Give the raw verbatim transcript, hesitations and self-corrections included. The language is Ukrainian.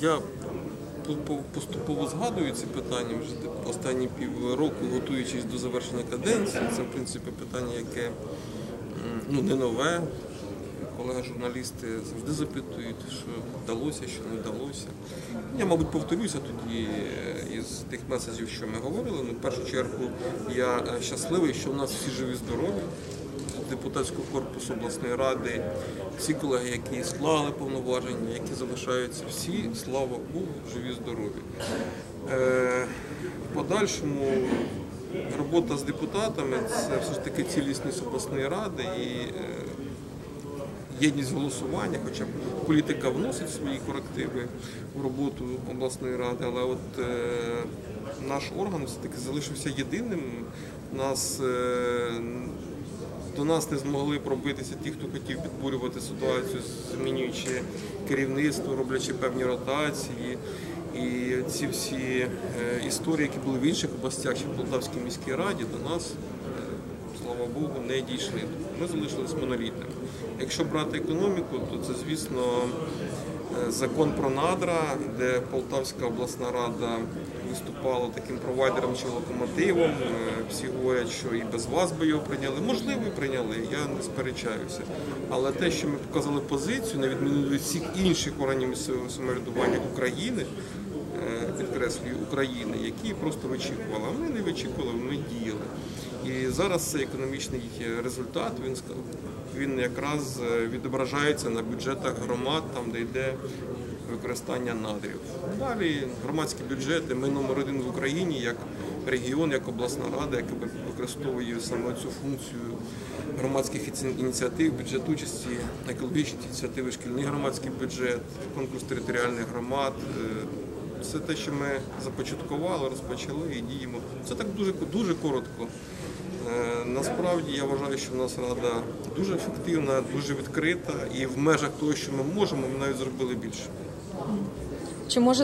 Я поступово згадую ці питання вже останні півроку, готуючись до завершення каденції. Це, в принципі, питання, яке ну, не нове. Колеги-журналісти завжди запитують, що вдалося, що не вдалося. Я, мабуть, повторюся тоді із тих меседжів, що ми говорили. Ну, в першу чергу, я щасливий, що в нас всі живі-здорові. Депутатського корпусу обласної ради, всі колеги, які склали повноваження, які залишаються, всі, слава Богу, живі-здорові. Е, в подальшому робота з депутатами – це все ж таки цілісність обласної ради і е, єдність голосування, хоча політика вносить свої корективи в роботу обласної ради, але от е, наш орган все-таки залишився єдиним. Нас е, До нас не змогли пробитися ті, хто хотів підбурювати ситуацію, змінюючи керівництво, роблячи певні ротації. І ці всі історії, які були в інших областях, чи в Полтавській міській раді, до нас, слава Богу, не дійшли. Ми залишились монолітними. Якщо брати економіку, то це, звісно, закон про надра, де Полтавська обласна рада виступала таким провайдером чи локомотивом. Всі говорять, що і без вас би його прийняли. Можливо, і прийняли, я не сперечаюся. Але те, що ми показали позицію, на відміну від всіх інших органів місцевого самоврядування України, підкреслюю, України, які просто вичікували. А ми не вичікували, ми діяли. І зараз цей економічний результат, він, він якраз відображається на бюджетах громад, там, де йде використання надрів. Далі громадські бюджети, ми номер один в Україні, як регіон, як обласна рада, яка використовує саме цю функцію громадських ініціатив, бюджет участі, екологічні ініціативи, шкільний громадський бюджет, конкурс територіальних громад. Це те, що ми започаткували, розпочали і діємо. Це так дуже, дуже коротко. Насправді, я вважаю, що в нас рада дуже ефективна, дуже відкрита і в межах того, що ми можемо, ми навіть зробили більше. Чи може